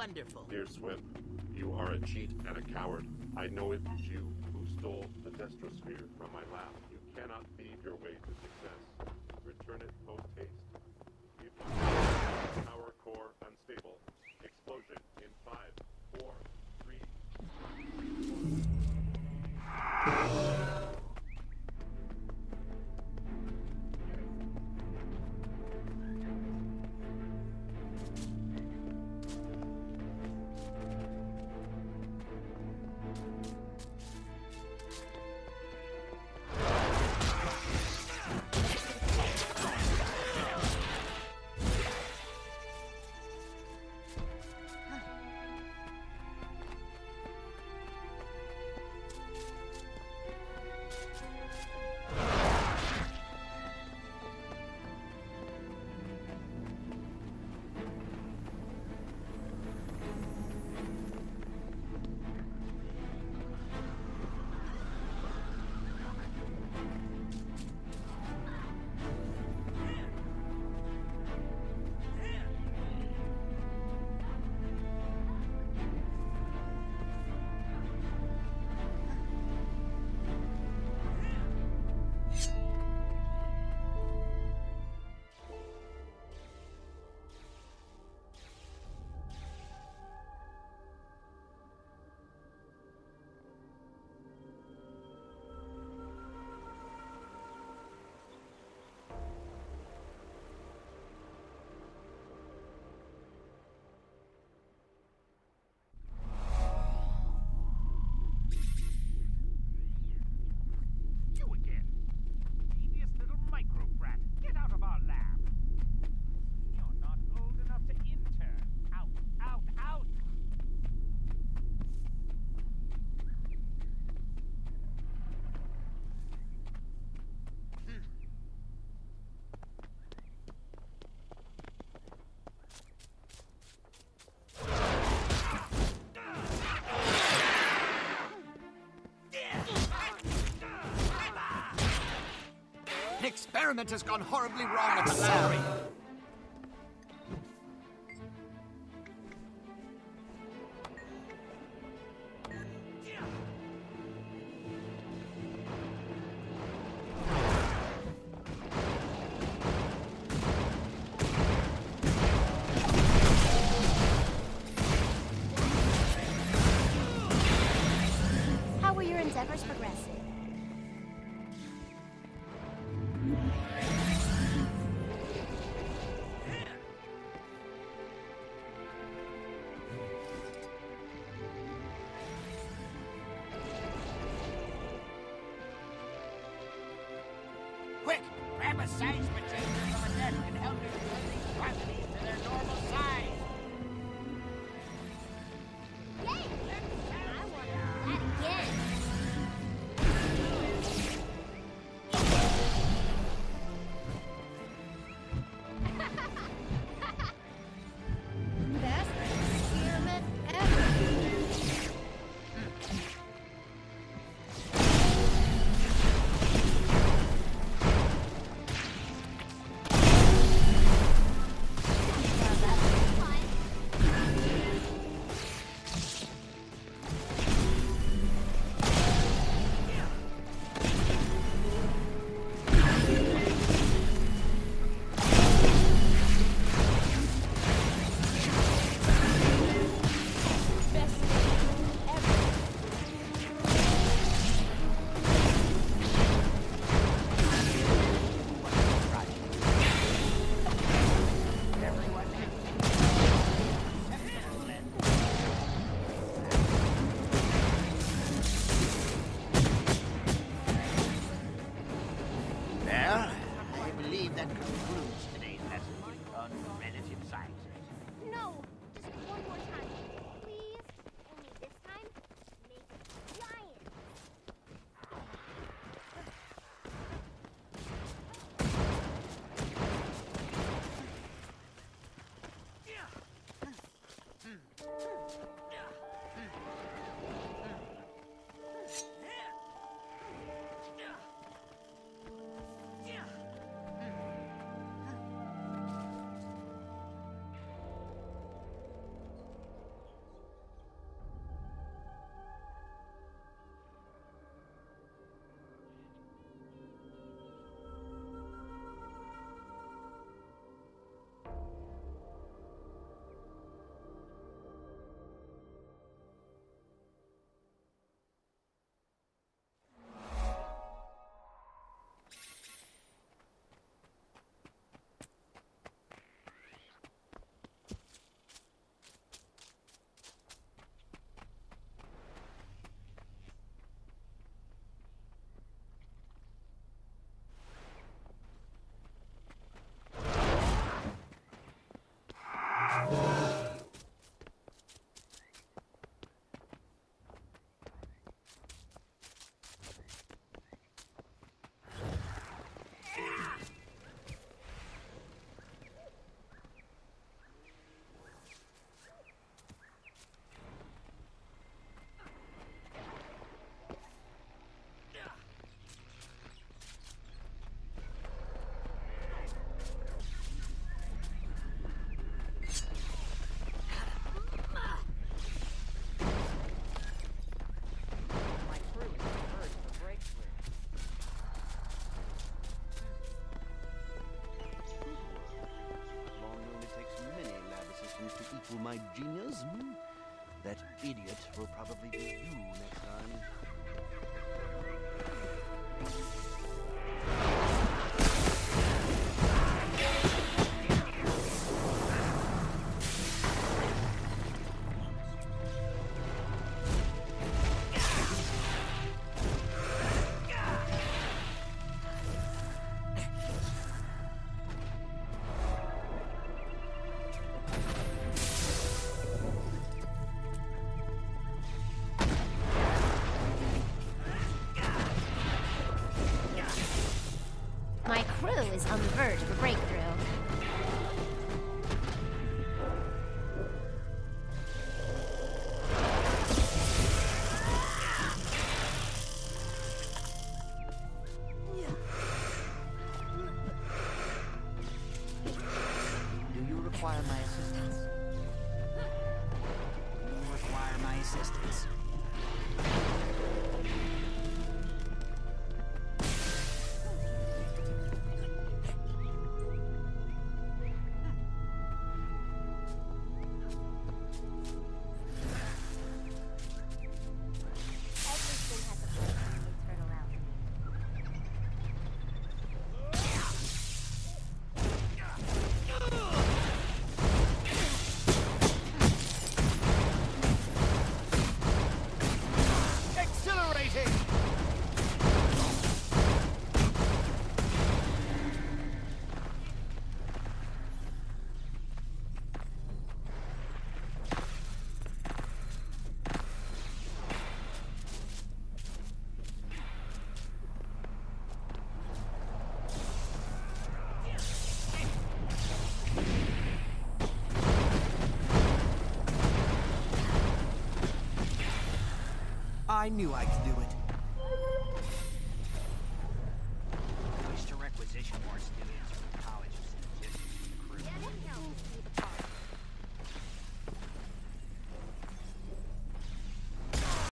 Wonderful. Dear Swim, you are a cheat and a coward. I know it was you who stole the Destrosphere from my lab. You cannot thieve your way to success. Return it post-haste. If you power core unstable. Explosion in 5, 4, 3... Experiment has gone horribly wrong at the lab. How were your endeavors progressing? Quick! Grab a size changer from a desk and help me return these quantities to their normal size! Yay! I want that again. Best experiment ever. Well, that my genius? Hmm? That idiot will probably be you next time. My crew is on the verge of a breakthrough. Do you require my assistance? Do you require my assistance? Everything has a place when you turn around. Exhilarating! I knew I could do it.